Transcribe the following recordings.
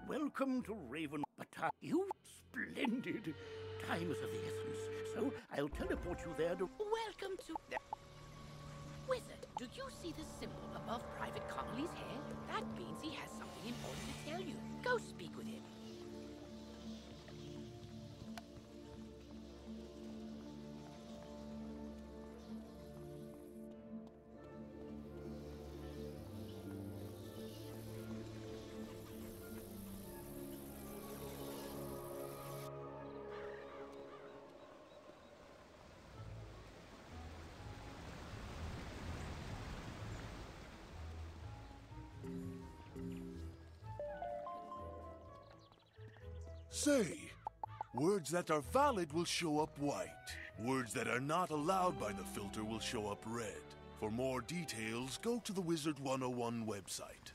Welcome to Raven. But you splendid. Time is of the essence, so I'll teleport you there to... Welcome to... Wizard, do you see the symbol above Private Connolly's head? That means he has something important to tell you. Go speak with him. Say, words that are valid will show up white. Words that are not allowed by the filter will show up red. For more details, go to the Wizard101 website.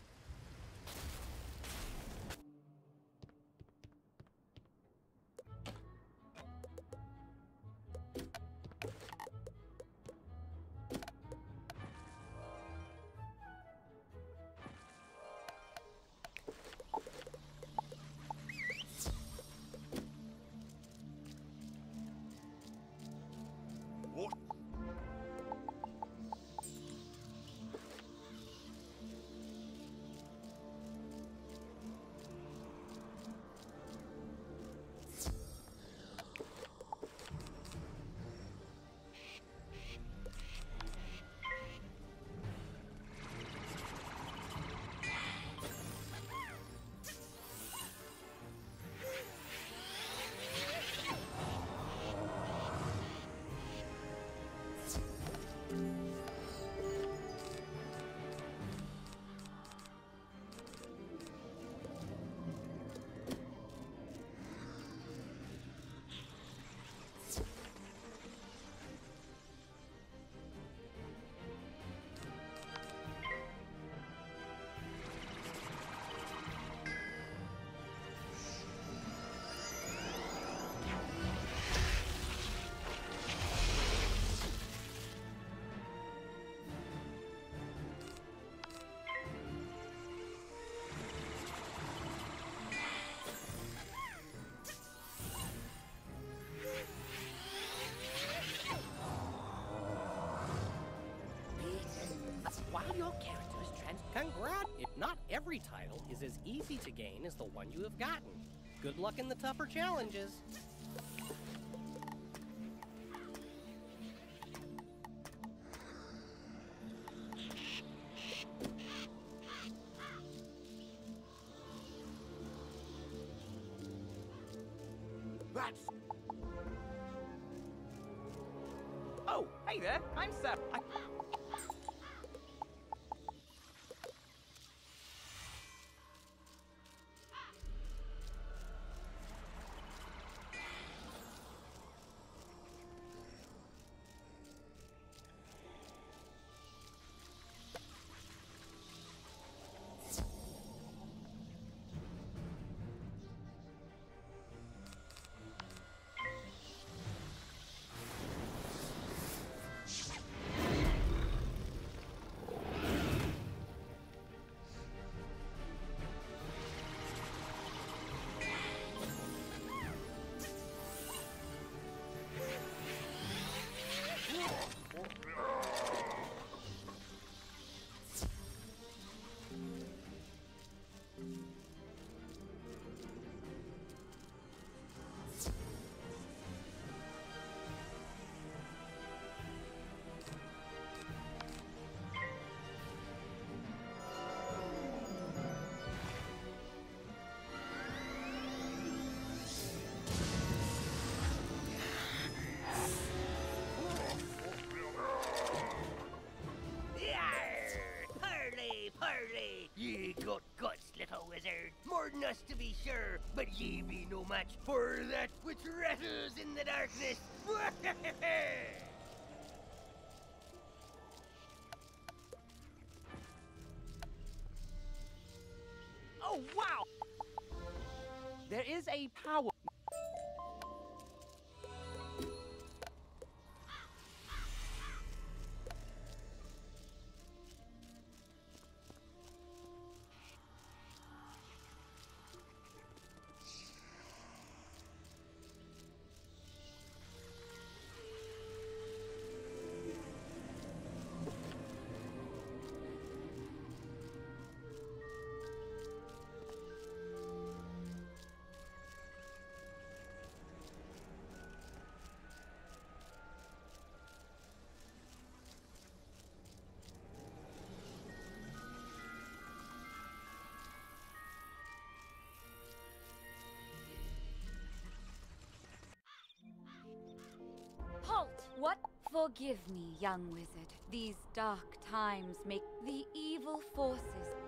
What? While your character is Congrats! Not every title is as easy to gain as the one you have gotten. Good luck in the tougher challenges. That's... Oh, hey there, I'm Seth. Parley! Ye got guts, little wizard. More than us to be sure, but ye be no match for that which rattles in the darkness. Oh, wow! There is a power... Forgive me, young wizard. These dark times make the evil forces.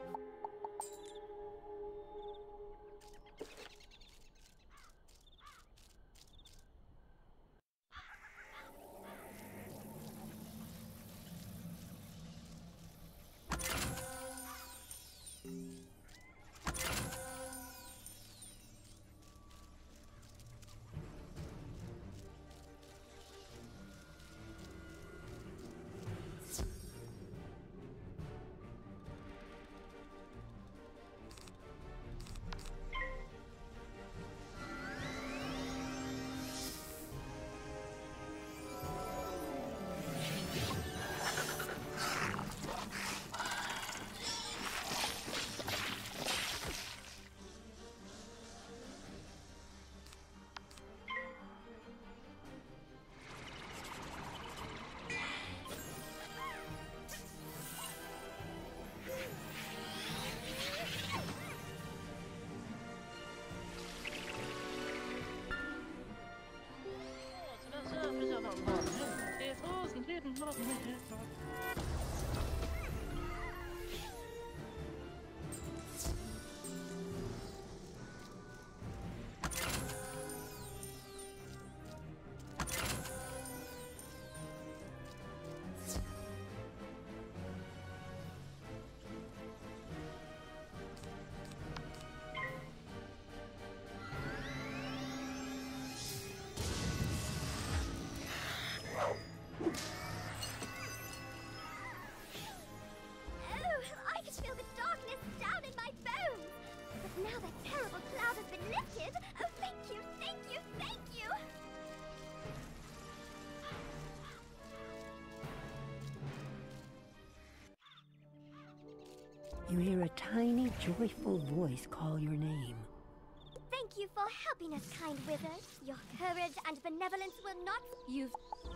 You hear a tiny, joyful voice call your name. Thank you for helping us, kind wizard. Your courage and benevolence will not... You've...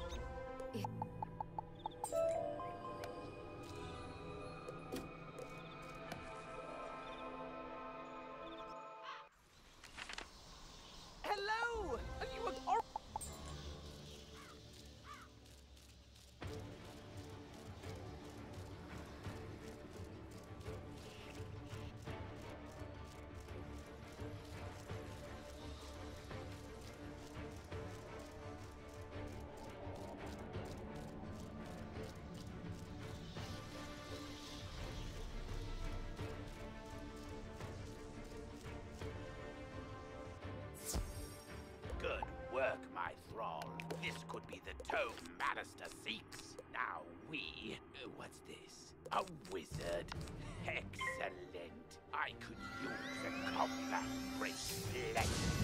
Hello! Are you a... Good work, my thrall. This could be the tome Manister seeks. Now we... what's this? A wizard? Excellent. I could use a combat bracelet.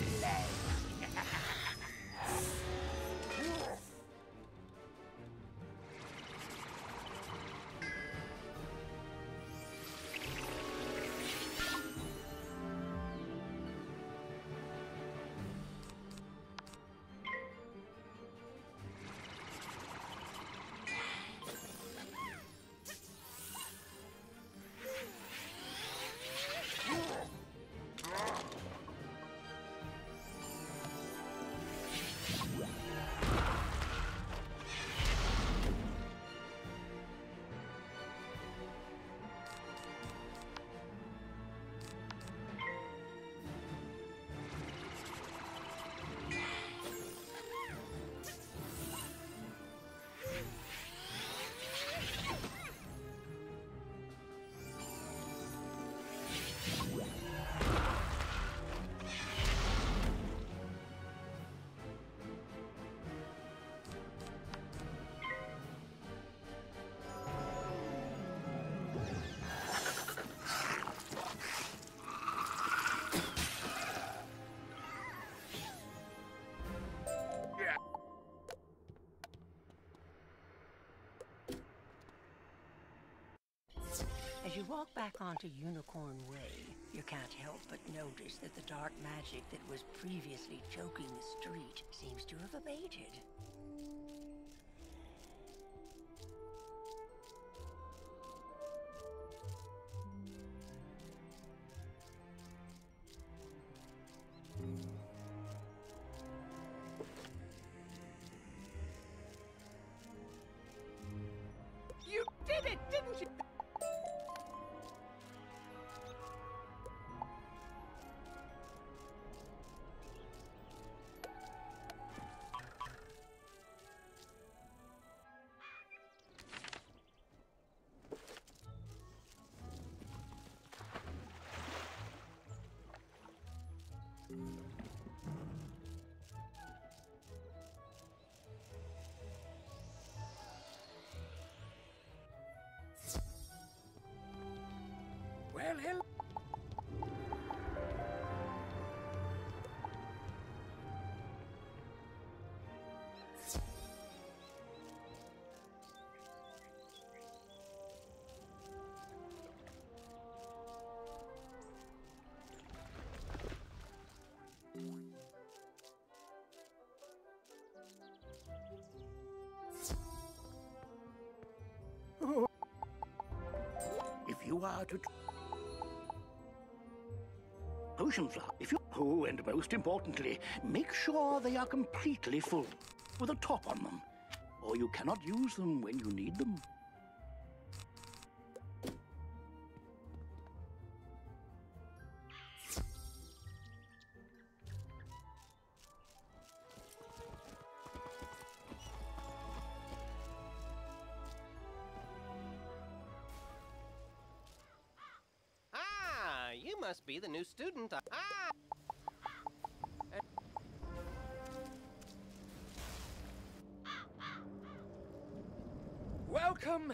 As you walk back onto Unicorn Way, you can't help but notice that the dark magic that was previously choking the street seems to have abated. Well, hello. If you are to... Potion flower. If you... Oh, and most importantly, make sure they are completely full, with a top on them, or you cannot use them when you need them. You must be the new student. Welcome!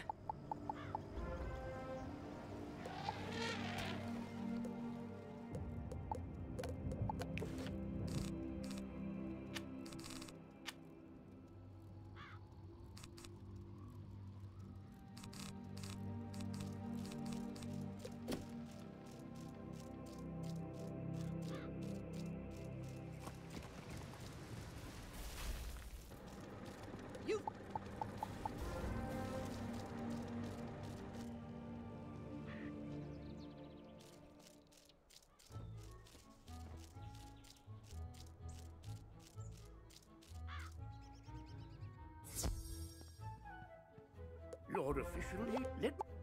Lord officially, let me...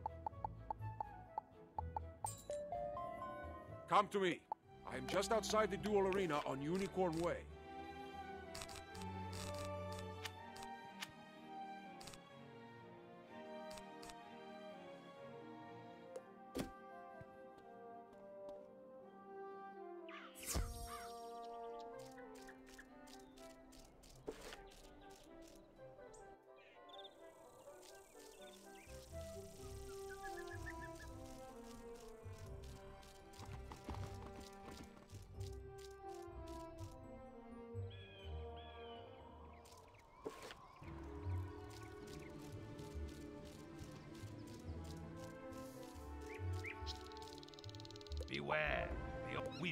Come to me. I am just outside the duel arena on Unicorn Way. Beware, we've...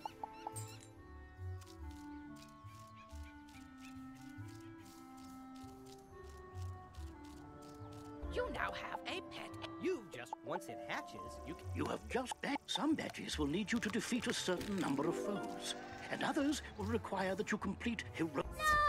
You now have a pet. Once it hatches, You have just... Some badges will need you to defeat a certain number of foes, and others will require that you complete hero...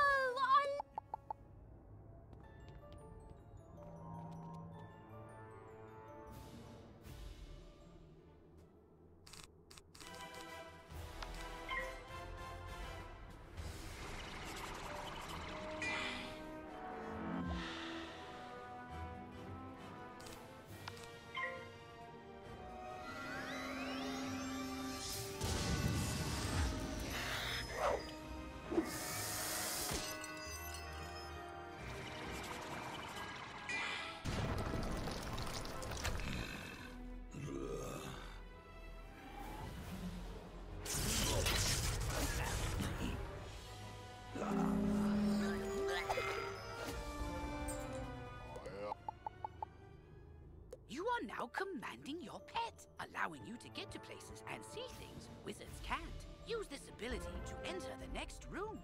You are now commanding your pet, allowing you to get to places and see things wizards can't. Use this ability to enter the next room.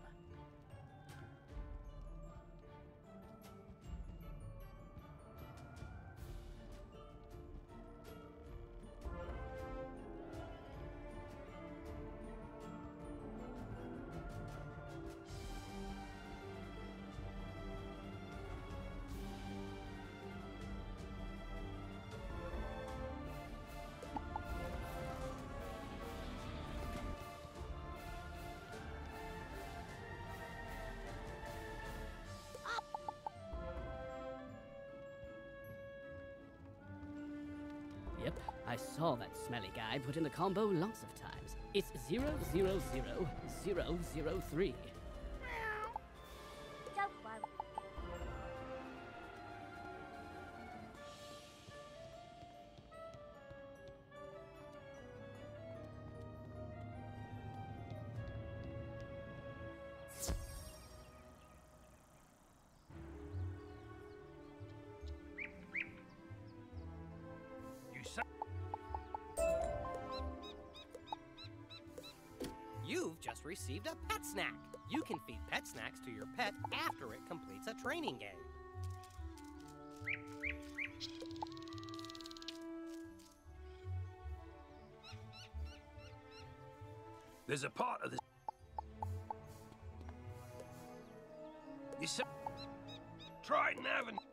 Yep, I saw that smelly guy put in the combo lots of times. It's 000003. Don't worry. just received a pet snack. You can feed pet snacks to your pet after it completes a training game. There's a part of this. You said try and have an